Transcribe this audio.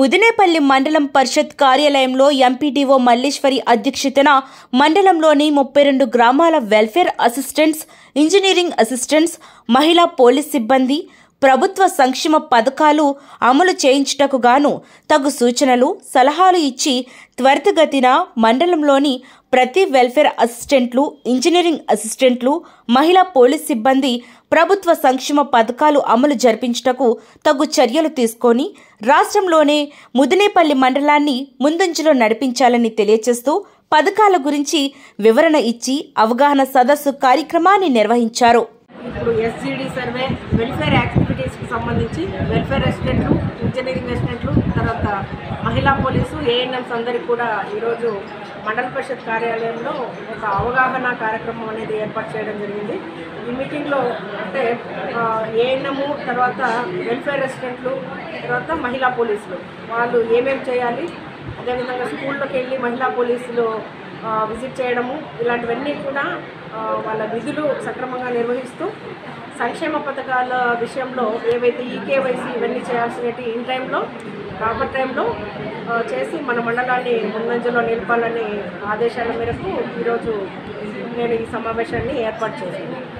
ముదినేపల్లి మండలం పరిషత్ కార్యాలయంలో ఎంపీడీఓ మల్లేశ్వరి అధ్యక్షతన మండలంలోని 32 గ్రామాల వెల్ఫేర్ అసిస్టెంట్స్, ఇంజనీరింగ్ అసిస్టెంట్స్, మహిళా పోలీస్ సిబ్బంది ప్రభుత్వ సంక్షేమ పథకాలు అమలు చేయించుటకు గాను తగు సూచనలు, సలహాలు ఇచ్చి త్వరితగతిన మండలంలోని ప్రతి వెల్ఫేర్ అసిస్టెంట్లు, ఇంజనీరింగ్ అసిస్టెంట్లు, మహిళా పోలీస్ సిబ్బంది ప్రభుత్వ సంక్షేమ పథకాలు అమలు జరిపించుటకు తగు చర్యలు తీసుకొని రాష్ట్రంలోనే ముదినేపల్లి మండలాన్ని ముందంజలో నడిపించాలని తెలియజేస్తూ పథకాల గురించి వివరణ ఇచ్చి అవగాహన సదస్సు కార్యక్రమాన్ని నిర్వహించారు. ఇప్పుడు ఎస్జీడీ సర్వే, వెల్ఫేర్ యాక్టివిటీస్కి సంబంధించి వెల్ఫేర్ అసిస్టెంట్లు, ఇంజనీరింగ్ అసిస్టెంట్లు, తర్వాత మహిళా పోలీసు, ఏఎన్ఎంస్ అందరికీ కూడా ఈరోజు మండల పరిషత్ కార్యాలయంలో ఒక అవగాహన కార్యక్రమం అనేది ఏర్పాటు చేయడం జరిగింది. ఈ మీటింగ్లో అంటే ఏఎన్ఎం, తర్వాత వెల్ఫేర్ అసిస్టెంట్లు, తర్వాత మహిళా పోలీసులు వాళ్ళు ఏమేమి చేయాలి, అదేవిధంగా స్కూల్లోకి వెళ్ళి మహిళా పోలీసులు విజిట్ చేయడము, ఇలాంటివన్నీ కూడా వాళ్ళ విధులు సక్రమంగా నిర్వహిస్తూ సంక్షేమ పథకాల విషయంలో ఏవైతే ఈకేవైసీ ఇవన్నీ చేయాల్సినవి ఇన్ టైంలో, ప్రాపర్ టైంలో చేసి మన మండలాన్ని ముందంజలో నిలపాలనే ఆదేశాల మేరకు ఈరోజు నేను ఈ సమావేశాన్ని ఏర్పాటు చేశాను.